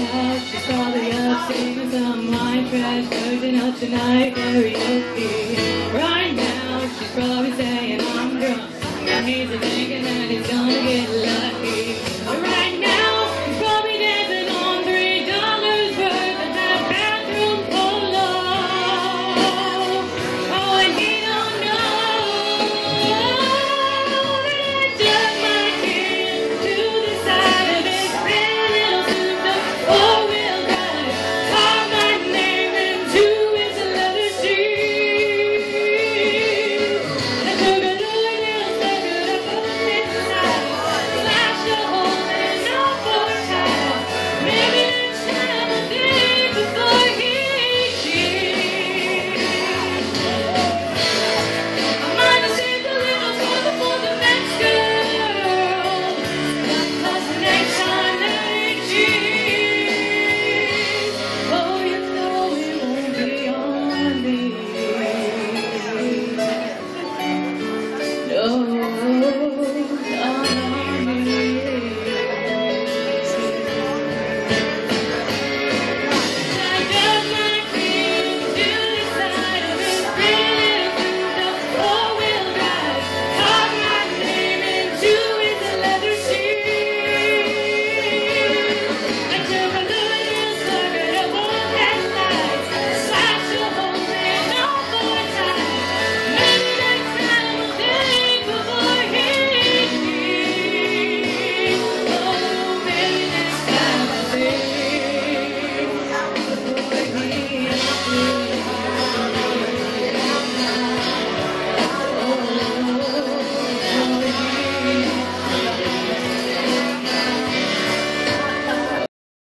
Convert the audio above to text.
out, she's probably up singing some white trash version of Tonight karaoke. Right now, she's probably saying I'm drunk, and he's thinking that he's gonna get lucky.